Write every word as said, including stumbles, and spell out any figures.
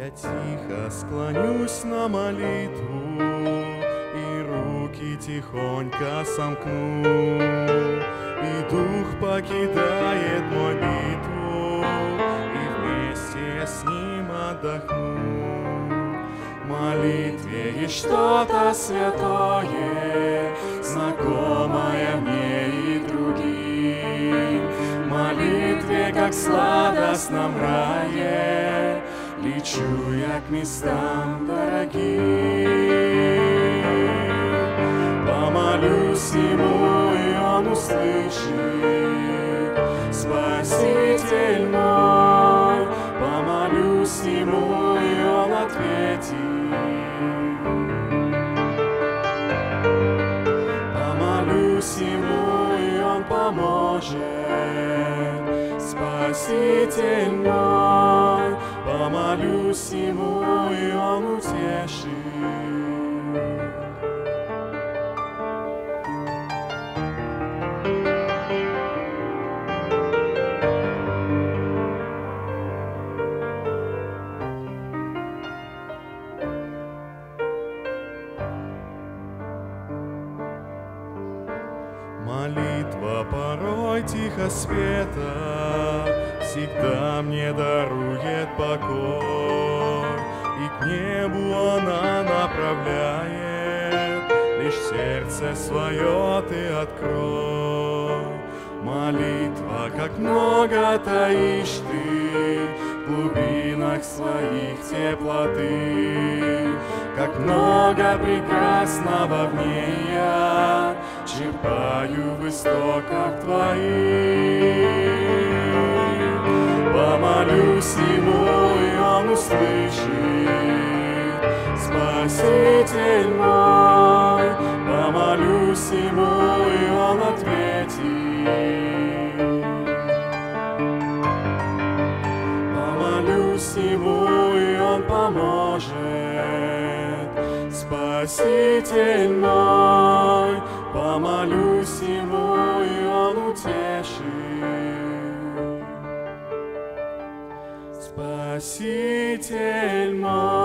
Я тихо склонюсь на молитву и руки тихонько сомкну, и дух покидает мой битву, и вместе с ним отдохну. В молитве есть что-то святое, знакомое мне и другим. В молитве, как в сладостном рае, лечу я к местам дорогим. Помолюсь Ему, и Он услышит, Спаситель мой. Помолюсь Ему, и Он ответит. Помолюсь Ему, и Он поможет, Спаситель мой. Помолюсь Ему, и Он утешит. Молитва порой тихо спета всегда мне дарует покой, и к небу она направляет, лишь сердце свое ты открой. Молитва, как много таишь ты в глубинах своих теплоты, как много прекрасного в ней я черпаю в истоках твоих. Помолюсь Ему, и Он услышит, Спаситель мой. Помолюсь Ему, и Он ответит. Помолюсь Ему, и Он поможет, Спаситель мой. Помолюсь Ему, и Он утешит. Спаситель мой.